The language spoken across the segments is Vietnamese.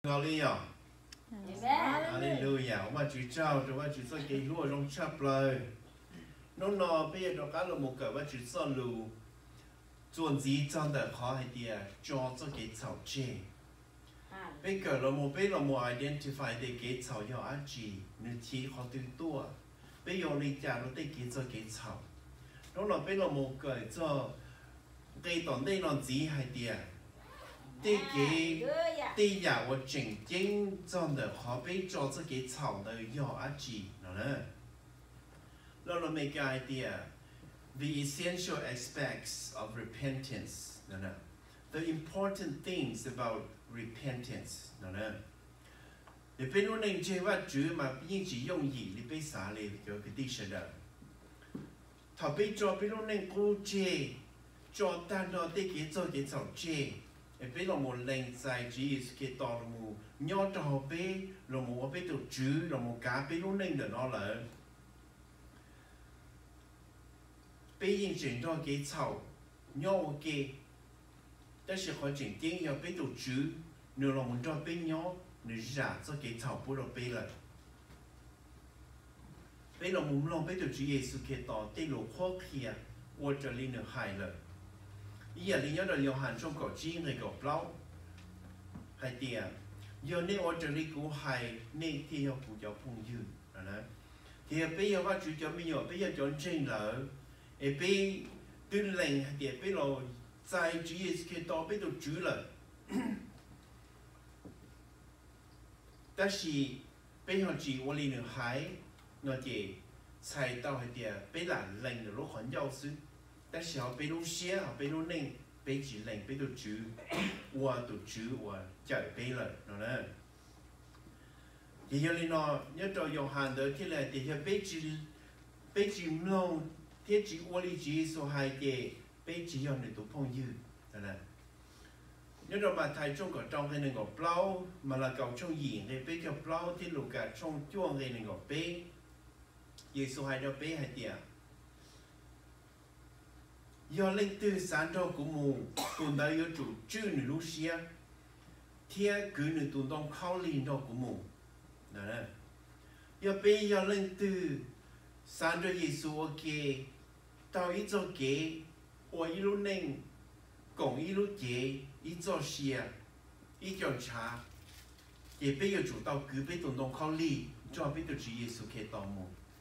Hallelujah. Hallelujah. Mà chú trao cho mà chú cho cái lúa trong chắp lời. Nó bây giờ nó cá là một cái mà chú cho lù. Chuẩn gì trong đời khó hay đi cho cái草芥. Bây giờ là một identify để cái草要ăn gì, nếu chỉ họ tự tua. Bây giờ lý giải nó để cái草. Nó bây giờ một cái cho cái tổng đây là gì hay đi这个第一我真正真的好比做这个草的要阿几，呢？那我们个 idea the essential aspects of repentance， 呢？The important things about repentance， 呢？你比如你这话主嘛，并且用意你被啥嘞？叫个第十的，他比做比如你估计做单到这个做个草这。bây giờ một lần giải trí cái tàu là một nhớ cho họ biết là một biết được chữ là một cá biết lúc nên được nó là bây giờ chuyển cho cái thảo nhớ cái但是họ chuyển tiếng要biết được chữ nếu là muốn cho biết nhớ nếu giả cho cái thảo bố được biết là bây giờ muốn lòng biết được chữ Giêsu cái tàu tên là khó khăn或者令人害了giờ lý nhớ là điều hành trong cổ chi người cổ lâu hay tiền giờ nếu ở chỗ này cũng hay nên thì họ cũng cho phong dư đó thì bây giờ các chú cho bây giờ chọn trên lỡ bây tư lệnh thì bây giờ在主耶稣基督被都主了但是bây giờ chỉ我里女孩我的才到hay tiền bây là lệnh được lúc hắn giáo sư但是họ被录写，họ被录念，被指令，被读主，我读主，我教被了，喏呢。第二哩喏，一到约翰的起来，第二被指弄，第指我哩指所害嘅，被指要你读朋友，喏呢。一到馬太中國trong cái này ngọc blau mà là cầu trong diện thì被叫 blau thì lục cả trong chuông cái này ngọc bé, Giêsu hay đó bé hay tiệt. Do linh tư sáng cho của mù tuần tới do chủ chữ nữ lúc xia thiên cứ nữ tuần đông khao linh cho của mù nè do bây do linh tư sáng cho Giêsu ok tao ít cho kế or ít lúc nên cộng ít lúc kế ít cho xia ít cho cha thì bây giờ chủ tao cứ bây tuần đông khao linh cho bây giờ chủ Giêsu kể tao mù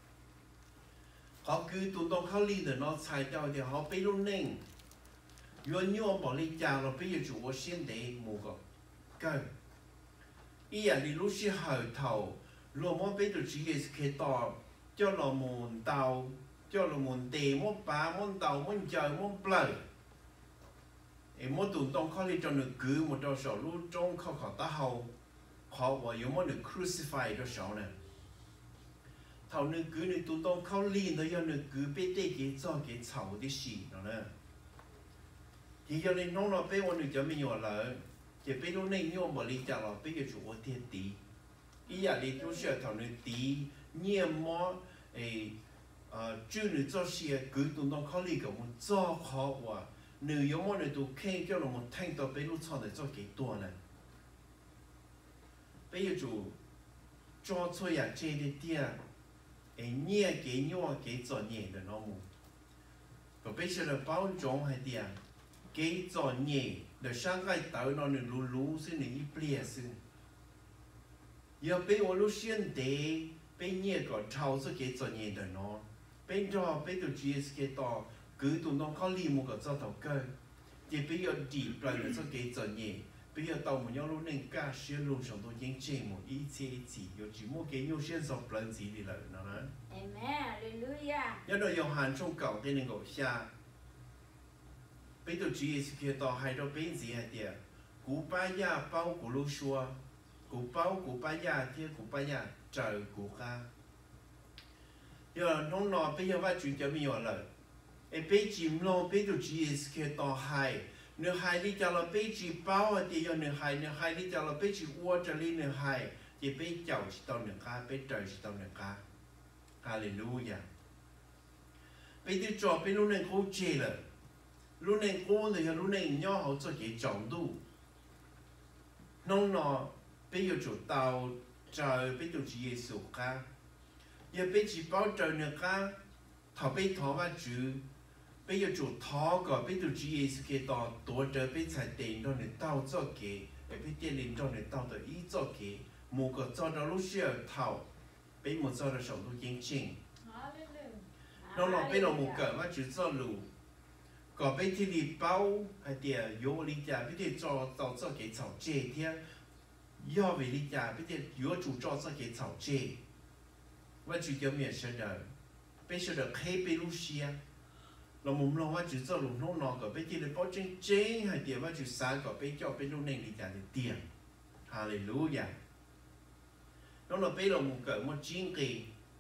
họ cứ tụi đông khao li để nó xài掉thì họ bị luôn nên yuan yuan bỏ đi chào rồi bây giờ chủ我先得một cái ý là đi lúc xưa hỏi thầu rồi muốn biết được chỉ cái tỏ cho là muốn tàu cho là muốn tề muốn bá muốn tàu muốn trời muốn plei em muốn tụi đông khao li cho được cứ một trò sổ lúc trong khao ta hầu họ và yếu muốn được crucify cho sổ này thầu nữ cứ nữ tụi đông khao liên tới do nữ cứ biết đây cái cho cái thầu cái gì đó nè thì giờ này nó biết ôn nữ cho mình nhiều là chỉ biết lúc này nhiều mà lý giải là biết cái chủ ôn thiên tí ý là lý chú sẽ thầu nữ tí nhiều mò chữ nữ cho xe cứ tụi đông khao liên cái một cho khó và nữ yếu mò nữ tụi khen cho là một thanh tao biết lúc chọn để cho cái tua này bây giờ chủ cho chơi à chơi đi tiệt nhẹ cái nhỏ cái cho nhẹ的那么，可别是了包装还的啊，给做nhẹ的上海到那里路是你一边是，要被我路线的被nhẹ个超是给做nhẹ的喏，被着被就直接是给到，佢都弄考虑么个做头个，也被要地不然是给做nhẹ。bây giờ tàu một nhau lúc này cả xuyên luôn trong tôi những chuyện một ý chí有chỉ một cái nhiều xuyên dọc lần gì thì là nó nói Amen Hallelujah nhớ đời Giô Hàn trong cầu cái này ngộ xa bây giờ chỉ kia tàu hai đôi bên gì hay tiệt cú ba ya bao cú lu xua cú bao cú ba ya thiên cú ba ya trời cú ca giờ nông nọ bây giờ vai chuyện cho mình rồi bây chim lo bây giờ chỉ kia tàu hai nữ hài đi cho là bây chỉ bao thì do nữ hài đi cho là bây chỉ uo cho đi nữ hài thì bây giàu chỉ tao nữ ca bây trời chỉ tao nữ ca Hallelujah bây giờ cho bây lúc này cô chê là lúc này cô thì lúc này nhỏ họ cho cái trọng đủ nông nọ bây giờ chủ tàu trời bây giờ chỉ Giêsu ca giờ bây chỉ bảo trời nữa ca thọ bây thọ và chữ bây giờ chủ thọ có bây giờ chỉ Giêsu cái tàu tổ trời bây才tiền đó để tàu cho cái bây tiền linh đó để tàu的意做cái một cái做到lúc xưa thọ bây một做到手都严谨nó là bây giờ một cái và chữ做路có bây thì đi bao hay địa yếu lý giải bây thì cho cái草芥天要为理解bây thì yếu chủ cho cái草芥và chữ叫咩说的bây giờ được hay bây lúc xưa là một lần và chữ cho luôn nó có bây thì được bảo chứng chính hay địa và chữ sáng có bây cho bây lúc này lý giải được tiền Hallelujah nó là bây giờ một cái một chính kỳ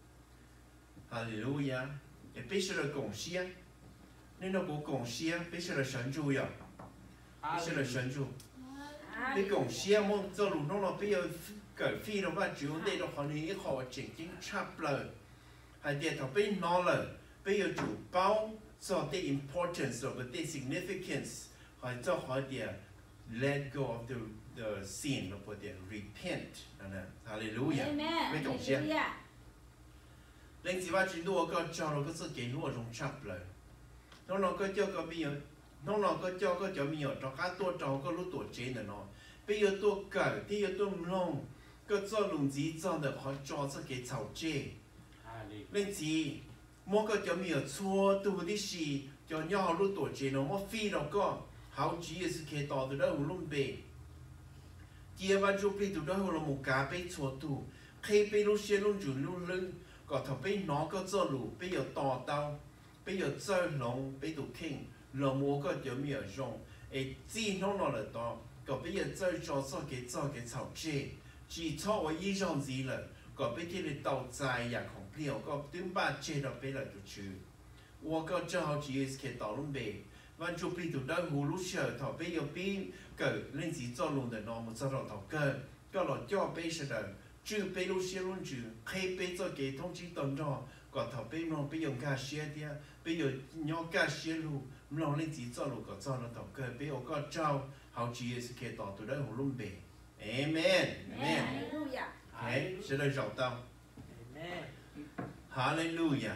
Hallelujah để bây giờ được cộng xia nên nó có cộng xia bây giờ là神主呀bây giờ là神主bây cộng xia mong cho luôn nó là bây giờ cái phi nó và chữ đây nó còn những họ chỉnh chính chắp lời hay để thằng bây nó là bây giờ chủ bao cho the importance of the significance hay cho họ để let go of the sin nó có để repent Hallelujah bây cộng xia lên chỉว่า chúng tôi có cho nó có sự kiện nó rung chắp lời nó có cho có bây giờ nó có cho có bây giờ cho các tôi cho có lúc tuổi trẻ nữa bây giờ tôi cởi bây giờ tôi long có cho lùng gì cho được họ cho cái草芥lên chỉ mua có cho bây giờ chua tu đi xí cho nhau lúc tuổi trẻ nó mua phi nó có hậu chỉ là cái tàu từ đó luôn bể kia và chụp đi từ đó là một cá bể chua tu khi bể lúc xưa lúc chủ lúc lưng có thằng bể nó có cho lù bây giờ tàu tàu bây giờ chơi lòng bây giờ kinh là mua cái chỗ mi ở trong ấy chỉ nó là đó có bây giờ chơi cho cái草芥chỉ cho我一样子了có bây giờ到在呀空票có đứng ba chế đó bây giờ就去我个正好只是去到龙北วันจุปีตุได้หูรู้เชื่อถอไปยปีเกิดเล่นสีจอลงแต่นอมันจะรอถอเกิดก็หลอดจ่อไปเสด็จจื้อไปรู้เชื่อรุ่นจื้อใครไปจะเกท่องจีตอนรอก็ถอไปนอนไปยงกาเชียเดียไปยงยอกาเชียลูมันลองเล่นสีจอลงก็จอแล้วถอเกิดไปยก็เจ้าเขาจีสเกต่อตัวได้หูลุ่มเบเอเมนเอเมนเฮ้จะได้รอเต้าฮาเลลูยา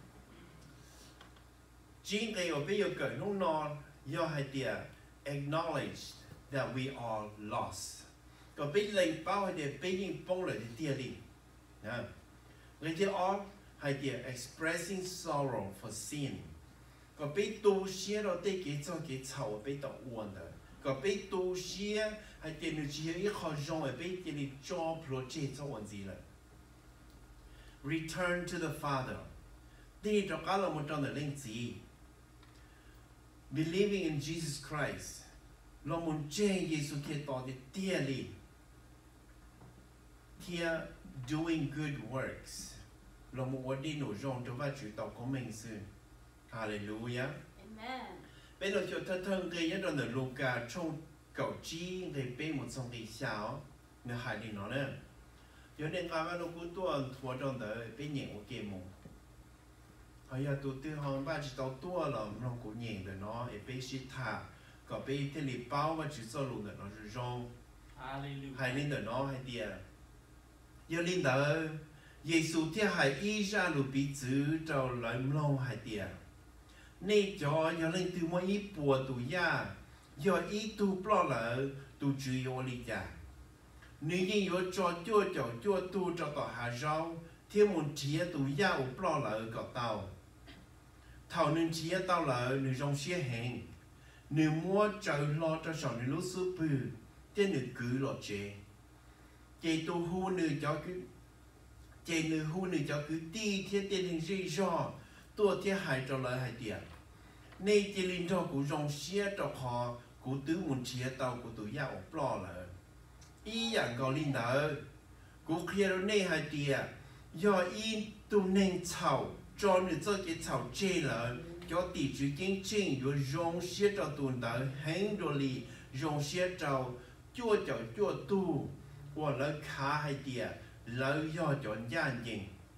chính cái ở bây giờ cởi nông non do hai tia acknowledge that we are lost còn bây lên bao hai tia bây giờ bông lại tia đi người tia on hai tia expressing sorrow for sin còn bây tu xía đó đây cái chậu bây tao uốn đó còn bây tu xía hai tia người chỉ ít khó dùng ở bây tia đi cho project cho uốn gì là return to the Father đi cho cả là một trong những linh gì believing in Jesus Christ, lo muốn chơi Giêsu Kitô để tia li, tia doing good works, lo muốn đi nổi rong cho vài chữ tàu của mình sư, Hallelujah. Amen. Bây giờ cho thân thân cái nhất là Luca trong cậu chi để bên một dòng đi sao, người hại đi nó nữa, cho nên các bạn cũng tuân thua trong đời bên nhẹ của kia mông. Bây giờ tụi tôi họ ba chỉ tao tua là nó cũng nhẹ rồi nó để bị xịt thả có bị thế li bao và chỉ cho luôn rồi nó rong hay lên rồi nó hay địa giờ lên đó Giêsu thế hay ý ra lũ bị chữ cho lại long hay địa nên cho giờ lên từ mỗi ý bùa tụi ya giờ ý tụi bao lỡ tụi chữ yo li ya nếu như yo cho tụi cho tao hà rau thiên môn chia tụi ya ở bao lỡ có tao thầu nên chia tao lỡ nữ trong xe hẹn nữ mua trời lo cho sòng nữ lúc sư bự tên nữ cứ lo chế tu hu nữ cho cứ chế nữ hu nữ cho cứ đi thiết tên hình dây do tua thiết hại cho lỡ hại tiệt nay chế linh cho của trong xe cho họ của tứ muốn chia tao của tụi ya ốp lo lỡ ý dạng có linh đỡ của kia đó nay hại tiệt do ý tu nên chào cho người cho cái chào chê là cho tỷ chủ kinh chính rồi rong xếp cho tuần đó hành đồ li rong xếp cho chua tu hoặc là khá hay tiệt lợi do chọn gian chính.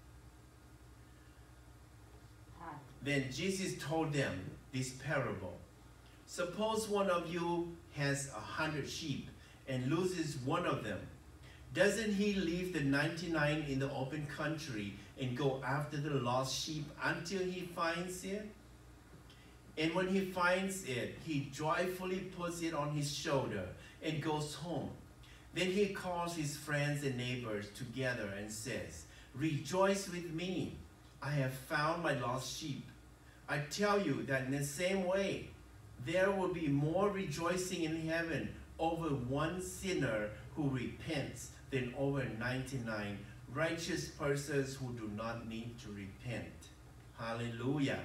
Then Jesus told them this parable. Suppose one of you has 100 sheep and loses one of them. Doesn't he leave the 99 in the open country and go after the lost sheep until he finds it? And when he finds it, he joyfully puts it on his shoulder and goes home. Then he calls his friends and neighbors together and says, "Rejoice with me, I have found my lost sheep." I tell you that in the same way, there will be more rejoicing in heaven over one sinner who repents than over 99 righteous persons who do not need to repent. Hallelujah.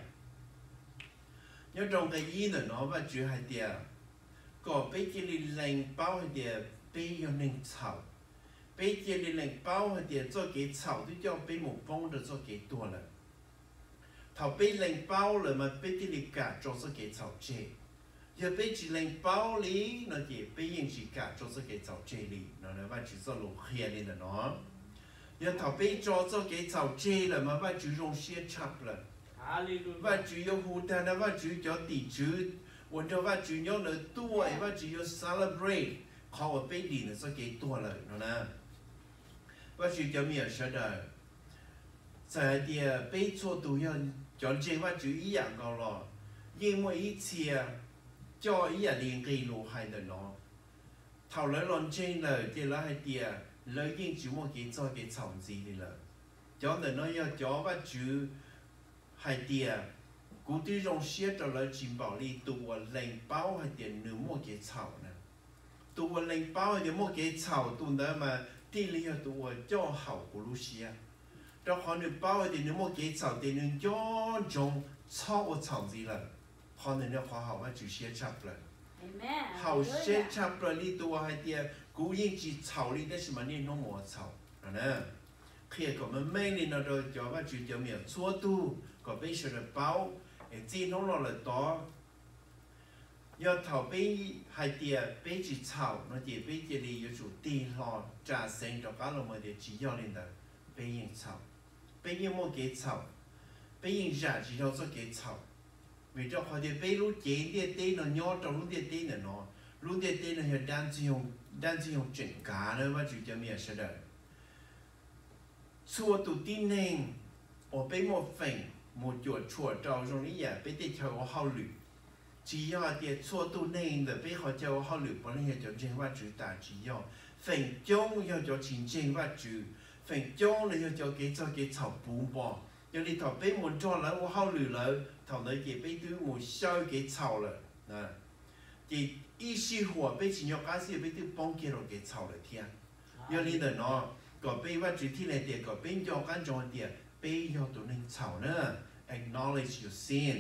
Nhớ trong cái ý là nó và chữ hai tia, có bây giờ đi lên bao hai tia, bây giờ nên chảo, bây giờ đi lên bao hai tia cho cái chảo thì cho bây một bông được cho cái tua là, thảo bây lên bao là mà bây giờ đi cả cho cái chảo chê, giờ bây giờ lên bao lý nó chỉ bây giờ chỉ cả cho cái chảo chê lý, nó là và chỉ cho lục khía lên là nó, giờ thảo bây cho cái chảo chê là mà và chỉ dùng xe chập là. Và chủ yếu hụt thà và chủ yếu tỷ chú,วันเดียวว่าchủ yếu là tuổi và chủ yếu celebrate, họ ở bên đi là sẽ cái tuổi lại nó nè, và chủ yếuมีอะไรได้在的被错都要讲真话就一样高了，因为一切叫一样连给路害的喏，头来乱真了，这来还的，来应就莫给做给长子的了，讲的那要讲话就。hai tia, cú tí rong xiết trở lại chim bảo li tụ lên bao hai tia nửa mua cái chảo nè, tụ lên bao hai tia mua cái chảo tụ đó mà tí li ở tụ cho hậu của Lucia, cho họ nửa bao hai tia nửa mua cái chảo thì nửa cho trong chảo ở chảo gì là, họ nửa họ hậu mà chịu xiết chập lại, hậu xiết chập lại li tụ hai tia, cú yên chỉ chảo li đó là mà nên nó mua chảo, nè, khi có mấy nên nó rồi cho và chịu cho miệng xua tu có bây giờ là bao, chỉ nó là đó, giờ thảo bây hai tia bây chỉ chảo, nó chỉ bây giờ đi chủ tiền lo trả sinh cho cả lòng để chỉ cho lên đó, bây giờ chảo, bây giờ mua cái chảo, bây giờ trả chỉ cho cái chảo, vì cho họ thì bây lúc chế địa tên nó nhỏ trong lúc địa tên là nó, lúc địa tên là hiện đang chỉ dùng chuyển cá nữa và chủ cho mình sẽ đợi, xua tụ tin nên, ở bây một phần một chuột chuột trâu trongนี้อย่าไปติดเชื้อเข้าหลือจียอเดียชัวตัวนี้เดี๋ยวไปเขาเจ้าเข้าหลือเพราะนี่จะเจงว่าจุดตาจียอฝังจง要จะชิงเจงว่าจุดฝังจงเลย要จะ給草ปูบ่要你頭俾滿咗啦我เข้าหลือแล้ว頭你嘅俾對滿燒嘅草啦นะที่意思話俾錢要假設俾對幫嘅落嘅草嚟聽要你哋เนาะก็ไปว่าจุดที่ไหนเดียก็เป็นยอกันจงเดียbây giờ tụi mình chào nữa acknowledge your sin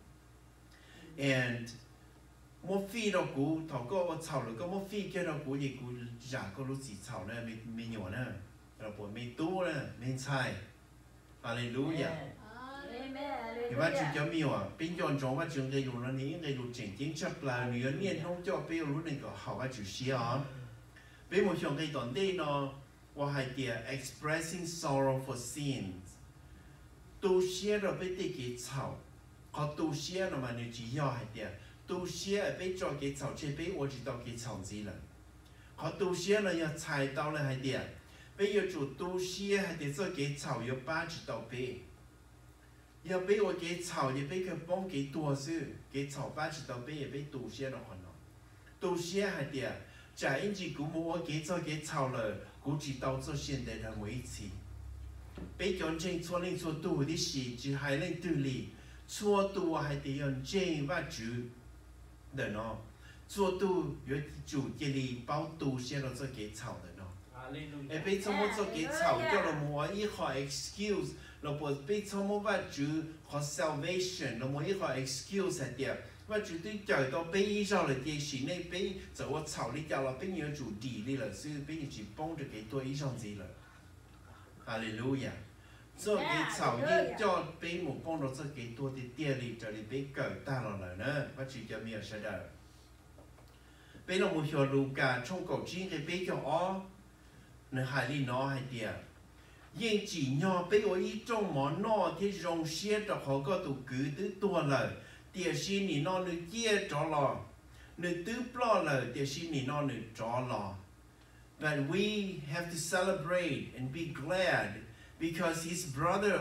and một phi đó cũ thầu có chào rồi có một phi kia đó cũ gì cũ giả có lúc gì chào nữa mình nhỏ nữa rồi bọn mình tu nữa mình sai hallelujah thìว่าจุดจะมีว่ะเป็นย้อนจงว่าจุดในรูนั้นนี้ในรูเจ๋งจริงชับลาเนื้อเนี่ยน้องเจ้าไปรู้หนึ่งก็เขาว่าจุดเสียอ๋อเป็นหมดช่วงในตอนนี้เนาะว่าให้เดีย expressing sorrow for sins tu xia rồi bây giờ cái chảo, có tu xia rồi mà nếu chỉ要hay đi, tu xia bây giờ cái chảo chỉ bây我知道cái chảo gì了，có tu xia là要菜刀了hay đi, bây giờ chủ tu xia hay đi做cái chảo要8知道bây, 要bây我cái chảo也bây个帮cái多是cái chảo 8知道bây也bây tu xia了很咯，tu xia hay đi, chả因chỉ cũng mua cái做cái chảo了，估知道做现代的维持。bây giờ trên cho nên cho tu đi xí chỉ hay lên tu li cho tu hay để用trên và chủ的呢做tu有主这里包tu先到这给草的呢哎被怎么做给草叫了我一好 excuse 了不被怎么ว่า主和 salvation 了我一好 excuse 係點ว่า主對教到被依照了啲事呢被就我草里掉了被有主地里了所以被只幫着給多依上子了Hallelujah. Cho cái chảo như cho bé một con nó cho cái tua thì tia đi cho đi bé cởi ta là nữa và chỉ cho mình sẽ đợi. Bé là một hiệu Luca trong cầu chính cái bé cho ó nên hai đi nó hai tia. Nhưng chỉ nhỏ bé ở ý trong món nó thì rong xe cho họ có tụ cứ tứ tua lời tia xin thì nó nữ chia cho lò nữ tứ plo lời tia xin thì nó nữ cho lò. but we have to celebrate and be glad because these brother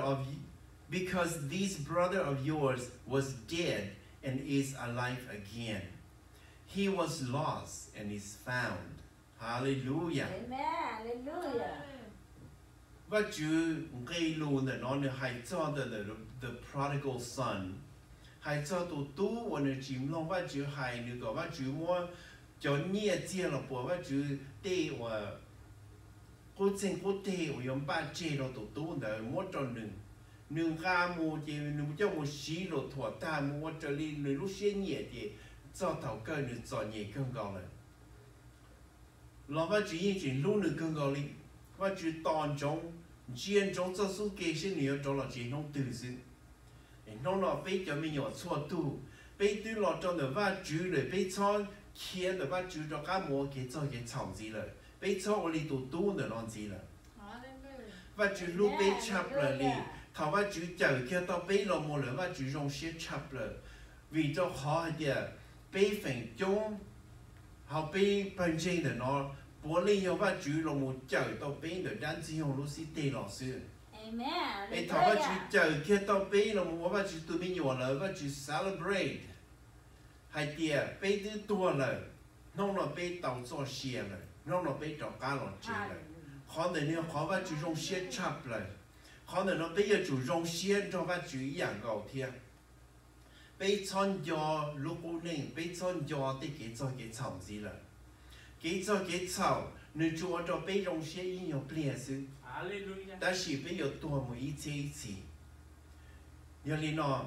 of yours was dead and is alive again. He was lost and is found. Hallelujah. Amen. Hallelujah. Và Chúa gây luôn là nó hay cho the prodigal son. Hay cho tụ tú và nó chìm lòng và Chúa hay nữa có và Chúa mua cho nhẹ chia là bộ và Chúa tê và cô chân cô tê và yếm ba chê là tụ tú là mua cho nương ga mua thì nương cho mua xí là thỏa ta mua cho đi nương lúc xe nhẹ thì cho thảo cơ nương cho nhẹ cơn gạo lại. Lòng và Chúa yên chỉ lúc nương cơn gạo đi và Chúa toàn trong chiến trong cho số kế sinh nhiều trong là chỉ nông từ sự nông là bây giờ mình nhỏ xóa tu bây từ lọ trong được và Chúa rồi bây cho kia được và Chúa cho các mùa kế cho cái chồng gì rồi bây cho ở đây tu được làm gì rồi và Chúa lúc bây chấp rồi đi thảo và Chúa chờ kia tao bây lo mua rồi và Chúa dùng sẽ chấp rồi vì cho họ thì bây phải chung họ bây bên trên được nó bố lý hiểu và Chúa là một chờ tao bây được đàn chỉ hồng lúc sĩ tê lọ xưa Amen. Ê thảo và Chúa chờ kia tao bây là một và Chúa tụi mình nhỏ lời và Chúa celebrate hay tiề bây tư tua lời nông là bây tàu cho xe lời nông là bây trò cá lọ chế lời khó để nếu khó và Chúa dùng xe chập lời khó để nó bây giờ Chúa dùng xe cho và Chúa dạng gạo thiên bây chọn do lúc cô nên bây chọn do để cái cho cái chồng gì lời cái cho cái chậu nếu Chúa cho bây dùng xe in nhiều bia sự ta chỉ bây giờ tua một ít chỉ nhớ lý nó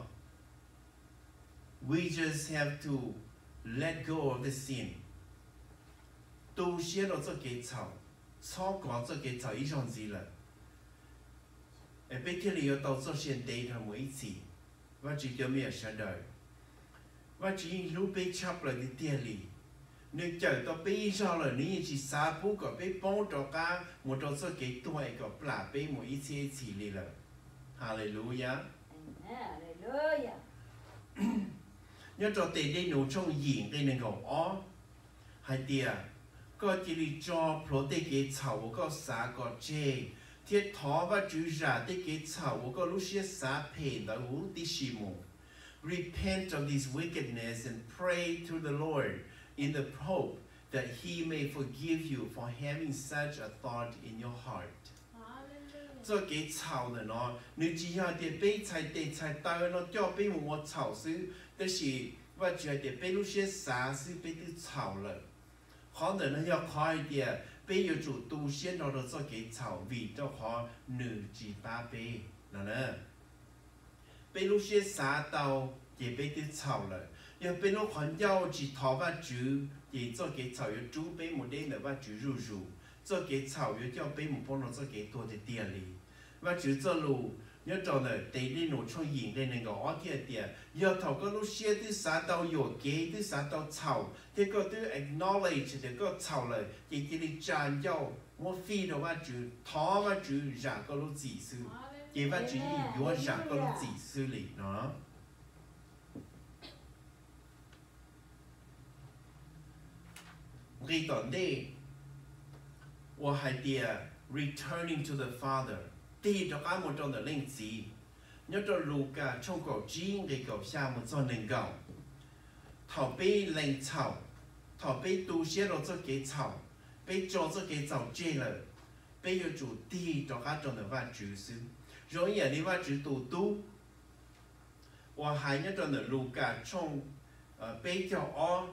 we just have to let go of the sin tu xe nó cho cái chậu cho có cho cái chậu ý trong gì là bây giờ lý tao cho xe đầy thằng một ít chỉ và chỉ cho mình sẽ đời và chỉ lúc bây chấp lại cái tiền lý nếu chờ tao bây giờ là nếu chỉ xa bố có bây bông cho cả một trò cho cái tuổi có là bây một ít chỉ lý là Hallelujah. Hallelujah. Nhớ cho tệ đây nấu trong diễn cái này gọi ó hay tiề có chỉ đi cho pro tệ cái chảo có xả có chê thiết thọ và chú ra tệ cái chảo có lúc xia xả phê đã hú tí xì mù repent of this wickedness and pray to the Lord in the hope that He may forgive you for having such a thought in your heart. Cho cái chảo này nó nếu chỉ là để bây trái tao nó cho bây một chảo xứ đó là và chỉ là để bây lúc xia xả xứ bây từ chảo rồi khó để nó要khai địa bây giờ chủ tu xuyên nó cho cái chảo vì cho họ nửa chỉ ba bây là nè bây lúc xia xả tao để bây từ chảo rồi giờ bây lúc họ giao chỉ thọ và chú để cho cái chảo giờ chú bây một đêm nữa và chú rủ cho cái chảo giờ cho bây một phong nó cho cái tua để tiền lý và chú cho lù nhớ trò này để đi nổ cho diễn lên này ngõ kia tiền giờ thầu có lúc xe thứ xã tàu dỗ kế thứ xã tàu chảo thì có thứ acknowledge thì có chảo lại thì đi tràn giao một phi đó và chú thó và chú giả có lúc gì sư thì và chú yếu giả có lúc gì sư lý nó cái tận đây 我还得 returning to the Father 第就啱冇做到領子nhớ cho Luca trong cổ chiến cái cổ xa một cho nền gạo thảo bê lên chảo thảo bê tu xe rồi cho cái chảo bê cho cái chảo chê là bê yêu chủ đi cho các trong và chủ sư rồi giờ đi và chủ tu và hai nhớ cho Luca trong bê cho o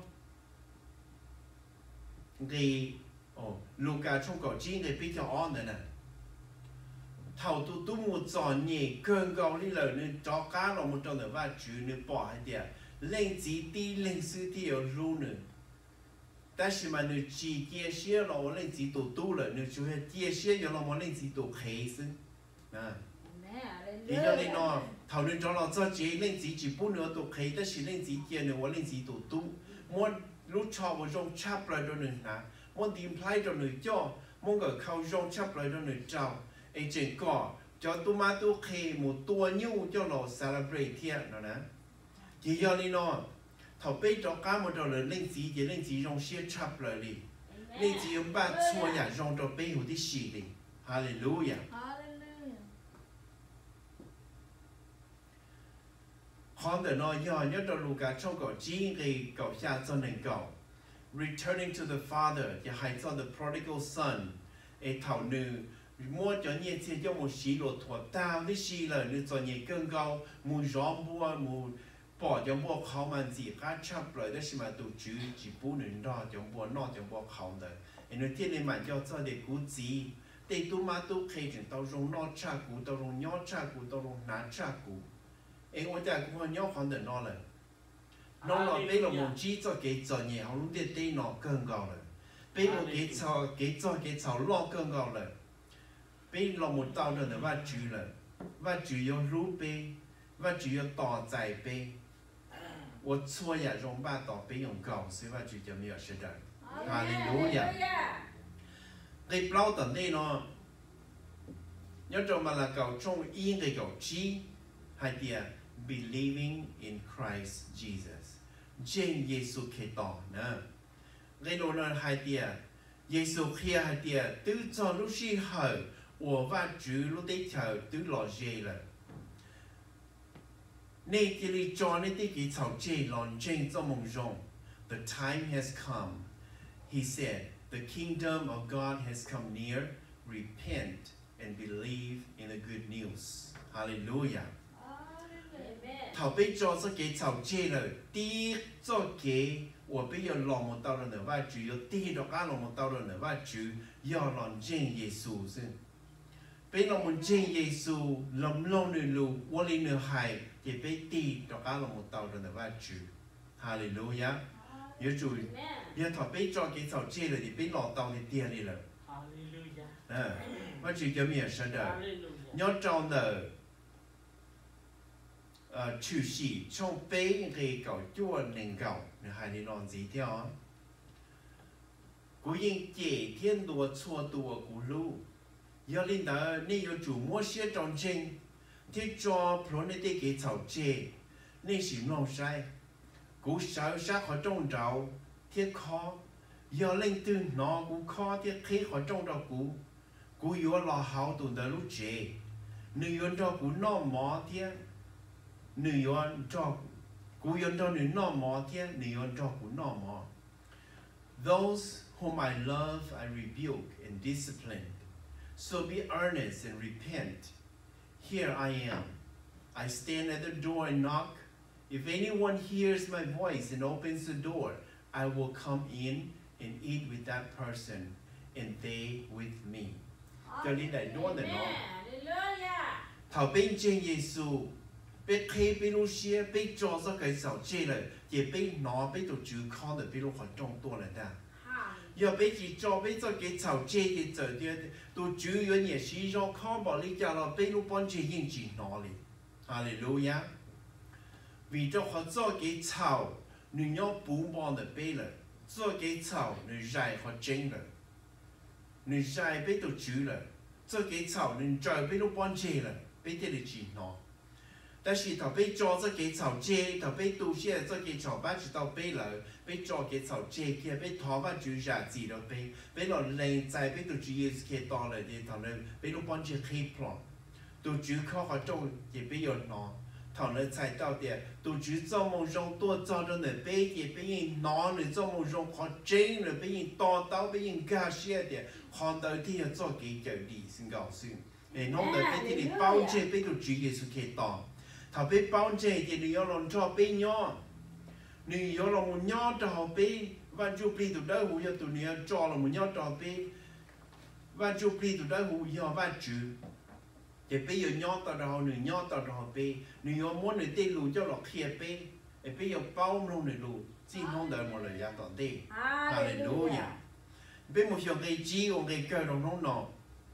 cái Luca trong cổ chiến cái bê cho o nữa nè thầu tu một tròn nhẹ cơn gạo đi lời nên cho cá là một tròn nữa và chủ nên bỏ hai điểm lên chỉ đi lên sư thì ở luôn nữa,但是嘛，你只接些了我lên chỉ tu了，你就係接些有了我lên chỉ tu開始，啊，你要你喏，頭你咗落咗只lên chỉ不能tu開，但是lên chỉ接呢我lên chỉ tu，我lúc cho我用插來咗你嗱，我點派咗你做，我個靠用插來咗你做。ไอ้เจ๋งก่อจอตัวมาตัวเคหมดตัวนิ้วเจ้าเรา celebrate เที่ยนะนะยี่ยอนี่เนาะถ้าไปจอก้าหมดเราเลยเล่นสีจะเล่นสีรองเชียร์ชับเลยดิ nên chỉ ông ba xua nhà rong cho bé hữu tí xì đi. Hallelujah. Con đời nói do nhớ cho Luca trong cậu chỉ gây cậu xa cho nên cậu. Returning to the Father, và hãy cho the prodigal son, thảo nữ, mua cho nhẹ thì cho một xí lộ thuật tao tí xì là nữ cho nhẹ cơn gâu, mù gió bùa, mù bỏ cho bùa khẩu màn gì khá chấp lời đó xí mà tụ chứ chỉ bù nữ đó cho bùa nọ cho bùa khẩu đời. Nó thiên này mà cho để cú gì, để tu mà tu khế trình tao rong nọ cha cú, tao rong nhỏ cha cú, tao rong ná cha cú. Ôi ta cũng có nhỏ con đời nó là nó là bây là một chỉ cho cái cho nhẹ họ lúc đấy đây nó cơn gạo rồi bây một cái cho lo cơn gạo rồi bây là một tàu rồi là và chủ yếu rú bây và chủ yếu tỏ dài bây 我错呀用把刀被用高所以话就叫没有是的哈利路亚你不老等你呢nhớ trong mà là cầu trong yên cái cầu chi hay là believing in Christ Jesus trên Giêsu Kitô nè cái đó là hay là Giêsu kia hay là từ cho lúc xí hậu của và chủ lúc đấy chờ từ lò dê là nên cái lý do nên cái thảo dê lòn trên trong mong rong the time has come he said the kingdom of God has come near repent and believe in the good news. Hallelujah. Thảo bây giờ cái thảo chế là đi cho cái 我bây giờ làm một tàu nữa và chủ yếu đi đó cả làm một tàu nữa và chủ yếu làm trên Giêsu xin. Bây giờ muốn trên Giêsu làm lâu nữa lu, 我哩nữa hay thì bây đi đó cả làm một tàu nữa và chủ. Hallelujah. Nhớ chủ, nhớ thảo bây giờ cái thảo chế là thì bây làm tàu thì tiền đi là. Và chỉ cho mình sẽ đợi nhớ trong đời chủ sĩ trong bế cái cầu chua nền cầu để hai đi làm gì theo cú yên chế thiên đùa chua đùa cú lu giờ linh đó nên yêu chủ mua xe trong trên thiết cho pro nên cái chảo chế nên chỉ nông sai cú sáu sát họ trong trào thiết khó giờ linh từ nó cú khó thiết khí họ trong trào cú yếu là hậu tụi đó lúc chế nữ yếu cho cú nó mỏ thiên nữ yếu cho cú yếu cho nữ nó mỏ thiên nữ yếu cho cú nó mỏ those whom I love I rebuke and discipline so be earnest and repent here I am I stand at the door and knock if anyone hears my voice and opens the door I will come in and eat with that person and they with me cho nên đại đua là nó thảo bên trên Giêsu bên khi bên lúc xưa bên cho ra cái sầu chế rồi thì bên nó bên tổ chức con được bên lúc họ trongตัวlà ta giờ bên chỉ cho bên cho cái sầu chế thì giờ thì tổ chức yếu nhẹ sĩ cho con bảo lý cho nó bên lúc bọn chế yên chỉ nó đi Hallelujah vì cho họ cho cái sầu người nhau bùn bọn được bên rồi cho cái sầu người dài họ chính rồi người dài bên tổ chức rồi这个草人在被路搬接了，被这里挤喏。但是他被抓这个草接，他被都县这个草把知道被了，被抓个草接去，被他把就下子了被了人在被都主要是去到了的，他们被路搬接黑 plan， 都主靠好种也被有喏。他们才到的，都主做梦中多做着呢，被也被人拿呢，做梦中好真了，被人打倒，被人干些的。看到啲要做幾舊啲先夠算，誒，我哋俾啲嚟包遮，俾到主耶穌基督，頭俾包遮，啲你要攞做俾nhau，你要攞冇nhau就好俾，萬主俾到得好，要到你要做攞冇nhau就俾，萬主俾到得好，要萬主，嘅俾要nhau到就好，你nhau到就好俾，你要冇你啲路就落去俾，誒俾要包攞你路，先講到我哋要到啲，哈利路亞。bên một số cái chi của cái cơ đồng nông nọ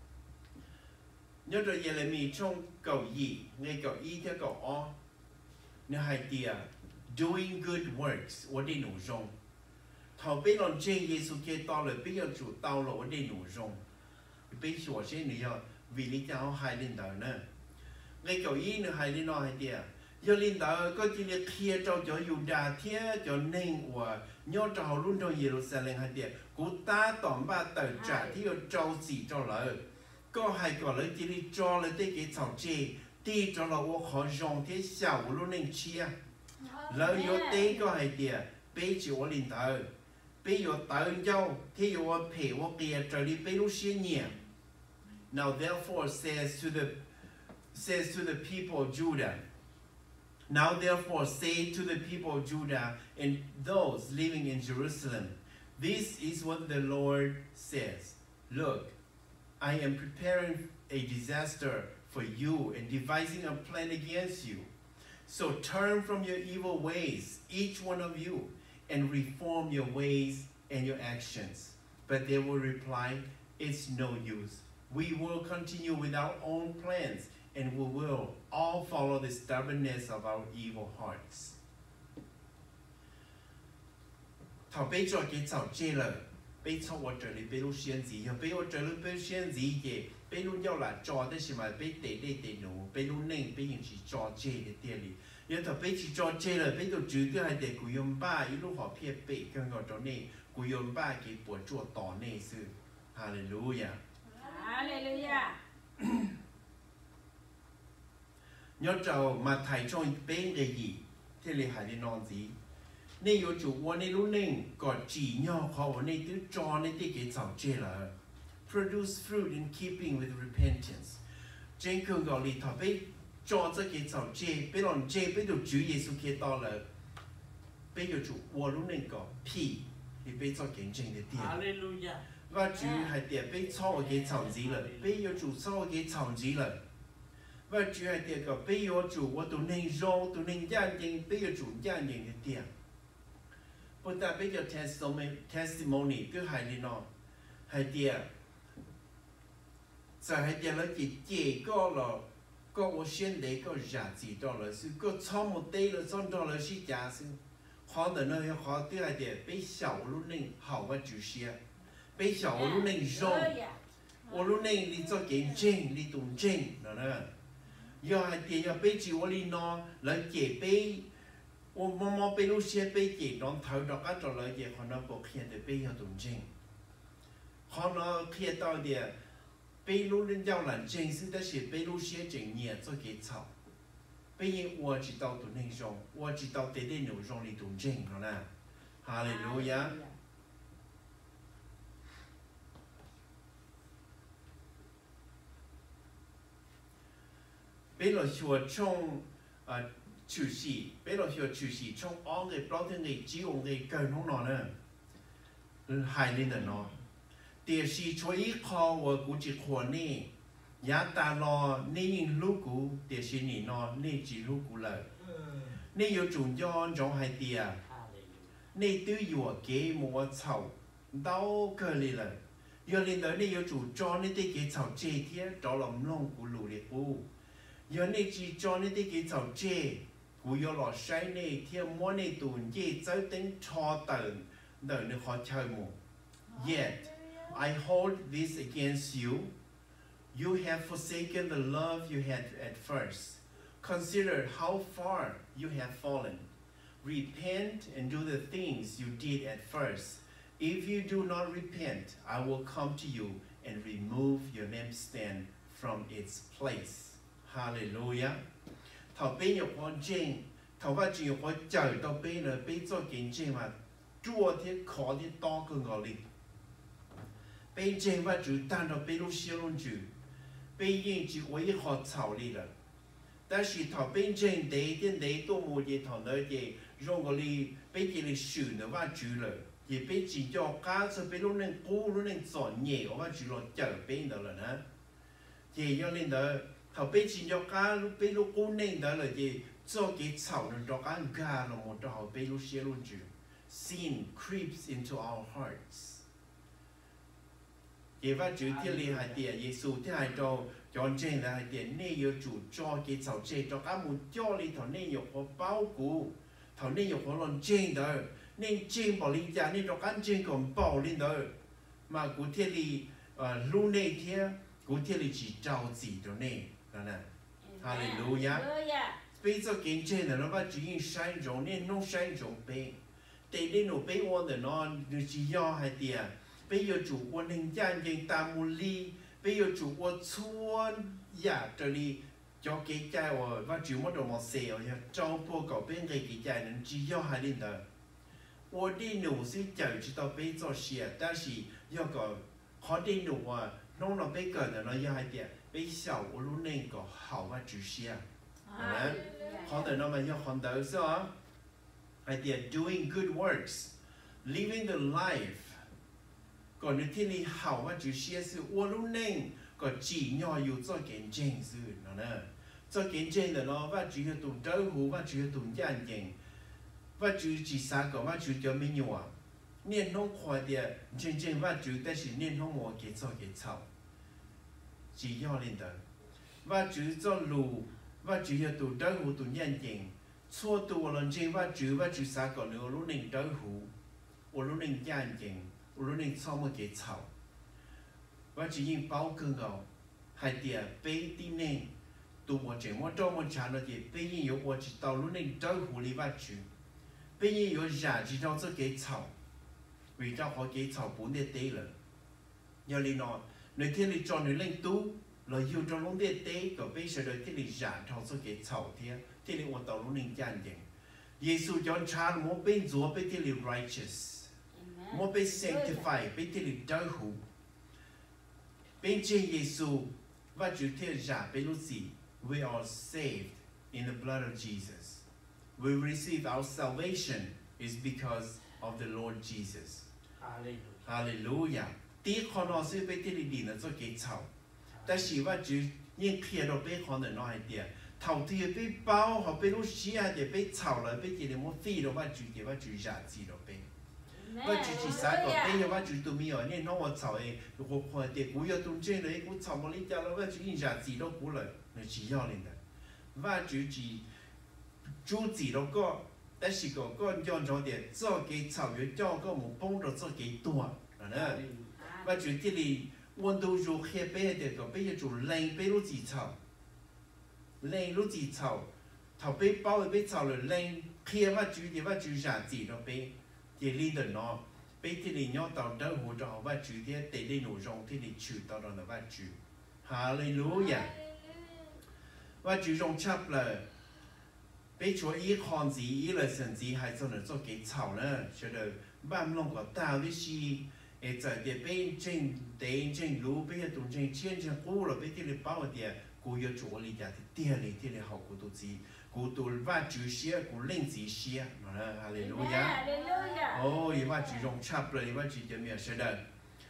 nhớ rồi giờ là mình trong cầu gì ngay cầu y theo cầu o nó hai tia doing good works 我哋努力頭邊浪正耶穌嘅道路邊有做道路我哋努力邊所先你要為你教害領導呢ngay cầu y nó hai領導hai tia giờ linh đạo có chỉ là kia cho Yuda thế cho nên và nhớ cho họ luôn trong Jerusalem hay địa cú ta tóm ba tờ trả thì ở trâu gì cho lỡ có hay có lỡ chỉ đi cho lỡ tới cái thảo chê đi cho lỡ họ dùng thế xảo luôn nên chia lỡ yếu tế có hay địa bây giờ linh đạo bây giờ tờ nhau thì giờ phải ở kia trở đi bây lúc xưa nhỉ. Now therefore says to the people of Judah. Now therefore say to the people of Judah and those living in Jerusalem, this is what the Lord says. Look, I am preparing a disaster for you and devising a plan against you. So turn from your evil ways, each one of you, and reform your ways and your actions. But they will reply, it's no use. We will continue with our own plans, and we will all follow the stubbornness of our evil hearts. Thảo bây giờ cái thảo chê lời, bây giờ我这里bây lúc先gì, bây我这里bây先gì gì, bây lúc nhau là cho đấy mà bây để nụ, bây lúc nên bây những chỉ cho chê để tiền đi, giờ thảo bây chỉ cho chê lời, bây lúc chữ cái hai để cùi yếm ba, ít lúc họ phía bể cái ngõ đó này, cùi yếm ba cái bộ chùa tỏ này sư, Hallelujah. Hallelujah. Nhớ trâu mà thầy trong bên cái gì, thế là hãy đi non gì. Nên yếu chủ quan nên lúc nên có chỉ nhau khó nên cứ cho nên cái thảo chê là produce fruit in keeping with repentance. Trên cường gọi lý thảo bây cho cái thảo chê, bây lòng chê bây đồ chủ Giêsu kia to là bây giờ chủ quan lúc nên có P thì bây cho kiến trình để tiền. Hallelujah. Và chủ hay tiền bây cho cái thảo gì là bây giờ chủ cho cái thảo gì là và chủ hay tiền có bây giờ chủ quan tụi nên rong tụi nên gian nhìn bây giờ chủ gian nhìn để tiền. But that bây giờ testimony cứ hay đi nó hay tiền giờ hay tiền là chỉ có là có một hiện đại có giá trị đó là sự có trong một day là trong đó là sự giá trị họ的呢họ对hay tiền bây小lúc nên hảo và chủ xe bây小lúc nên rong我lúc nên đi cho kiến trình đi tụng trình đó nè giờ hay tiền giờ bây chỉ我đi nó là chỉ bây我妈妈被路些被给当头到个做了也可能不看的被要动静，可能看到的被路人要冷静是的是被路些经验做给炒，被人我知道动内容，我知道对内容里动静好了，哈利路亚。被了说从chủ sĩ, bây giờ hiểu chủ sĩ trong ông người bao nhiêu người chỉ ông người cần không nói nữa, hai lên là nó, điều sĩ cho ý khó và cũng chỉ khó nè, giá ta lo nên lúc cũ điều sĩ nè nó nên chỉ lúc cũ lại, nên有主要trong hai tia, nên tự do cái mua thảo, đau cơ li lại, giờ lên tới nên有主cho nên cái thảo chế thế cho làm long của lũ liệt u, giờ nên chỉ cho nên cái thảo chế cú yo lo sai này thiên mua này tuần gì tới tính cho tận đời nó khó chơi mu. Yet I hold this against you. You have forsaken the love you had at first. Consider how far you have fallen. Repent and do the things you did at first. If you do not repent, I will come to you and remove your lampstand from its place. Hallelujah. Thảo bây giờ con trên, thảo và chỉ có chờ到bây là bây cho kiến trên mà chua thế khó thế to cơ ngõ lịch. Bây trên và chủ tan到bây lúc xưa luôn chủ, bây giờ chỉ có一họ thảo đi了。但是thảo bây trên đấy đến đấy tôi mua gì thảo nơi gì, dùng cái li bây giờ li sử nữa và chủ了，也bây chỉ cho cá cho bây lúc nên cũ lúc nên chọn nhẹ và chủ lo chờ bây nữa了呢，也要令到。thảo bây chỉ cho cá lúc bây lúc cố nên đó là gì cho cái thảo nó cho cá gà là một trò bây lúc xưa luôn chứ sin creeps into our hearts vậy và chữ thiên lý hai tiền Giêsu thứ hai cho trên là hai tiền nên yêu chủ cho cái thảo trên cho cá muốn cho đi thảo nên yêu có bao cũ thảo nên yêu có lần trên đó nên trên bảo linh giá nên cho cá trên còn bảo linh đó mà của thiên lý luôn này thế của thiên lý chỉ trao gì đó này. Hallelujah. bây giờ kiến chế là nó bắt chỉ in sai giống nên nó sai giống bé để đến nó bé ôn để nó chỉ do hai tiền bây giờ chủ ôn hình dạng như ta mù li bây giờ chủ ôn chuan giả trở đi cho cái trái và chủ mất đồ một xe ở trong bộ cầu bên cái trái nên chỉ do hai linh đó 我的奴是就知道被做事，但是要个好的奴啊，弄了被个人了要还点被小我路那个好啊知识啊，啊，好的那么要看到是啊，还点 doing good works, living the life， ก่อนในที่นี้好啊知识是我路那个只要有做见证是喏呢，做见证的咯，ว่า只要懂得หูว่า只要懂眼睛。 ว่าจูจีสาก็ว่าจูจะไม่หนัวเนี่ยน้องควายเดียจริงๆว่าจูแต่สิเนี่ยน้องมัวเกจเกจเฉาจีย่อเล่นเดินว่าจูจะรู้ว่าจูจะตัวเดินหูตัวยันจริงชั่วตัวหลังจริงว่าจูสาก็เนื้อรู้หนึ่งเดินหูรู้หนึ่งยันจริงรู้หนึ่งชอบมัวเกจเฉาว่าจียิ่งเป้าเกินเอาให้เดียไปที่นี่ตัวเจ๋งว่าจ้องมันชาเราเดียไปยิ่ง有我知道รู้หนึ่งเดินหู里ว่าจู bây giờ有giả chỉ trong这给草，为咗可给草本地地了，要你nói，你聽你做你領導，來要做弄啲地，個俾上來聽你giả trong這給草啲，聽你我到弄你家人，耶穌講查冇俾做俾聽你 righteous， 冇俾 sanctify 俾聽你得好，並且耶穌話就聽giả俾老師 ，we are saved in the blood of Jesus。 We receive our salvation is because of the Lord Jesus. Hallelujah. 第一可能是被这里领了做给草，但是我就因看到被可能那一点，头天被包和被路西啊的被草了，被这里么飞了，我就染指了被。我就是三个被我就都没有，你那我草诶，我看的古有东西了，古草么里家了，我就染指了古了，那是要领的，我就是。 主治了个，但是个用咗啲做嘅草藥，叫個冇幫到做幾多，係咪？我就啲你温度就黑白啲個，比如就冷白露子草，冷露子草，頭被包嘅被草嚟冷，黑我就下治咗被，啲呢度喏，被啲你要到到湖咗，我就啲地你路上啲你取到到那我就，哈利路亞，我就用插了。 被说一看字一了甚至还真的做给草呢，晓得慢弄个大的是，在的被正地正路被个东正千成古了，被这里包的，古要做里家的店里这里好古多字，古多挖主些，古领字些，哈利路亚，哦，一挖主用差不了，一挖主就没有晓得，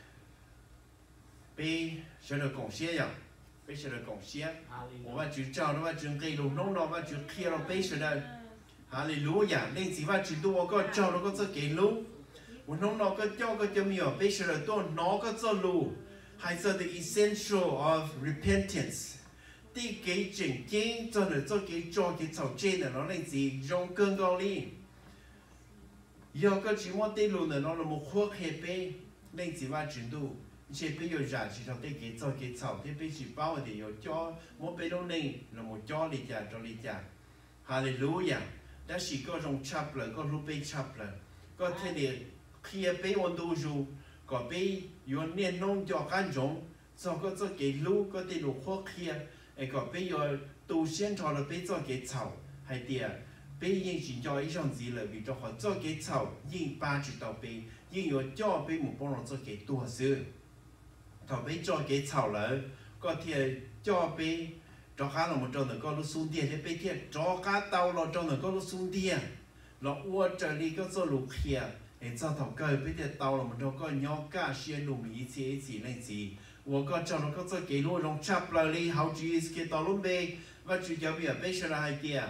被晓得贡献呀。 bây giờ là cộng xe, và chú chào nó và chú cây lùng nông nó và chú kia nó bây giờ là Hallelujah, nên chỉ và chú đua có chào nó có cho cây lùng, và nông nó có cho nhiều bây giờ là tôi nó có cho lù, hay cho the essential of repentance, đi cái chỉnh kinh cho cái chào trên là nó nên chỉ trong cơn cao li, giờ có chỉ một tí lù là nó là một khuất hệ bê, nên chỉ và chú đua 这边有染是上对给做给草，这边是包的有浇，莫被动呢，那么浇里家浇里家，哈利路亚。但是各种插了，各路被插了，各天的开被温度住，各被有年弄叫干种，做个做给路，各地路火开，各被有都先朝了被做给草，还点。 被因是叫一上子了，为咗好做给草，因八知道被，因有叫被冇帮人做给多少。 thọ bây cho cái草了，có thể cho bây cho cá là một trâu nữa có lúc xuống tiền thì bây giờ cho cá tàu là trâu nữa có lúc xuống tiền, là uo trở đi có số lục kia, để cho thọ cây bây giờ tàu là một trâu có nhau cá xuyên lùm ý chỉ lên gì, uo có cho nó có số cái lúa trong chắp lại đi hậu chỉ cái tàu luôn bê, và chú giáo bây giờ là hai kia,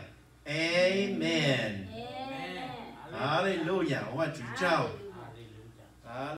Amen, Hallelujah, và chú chào.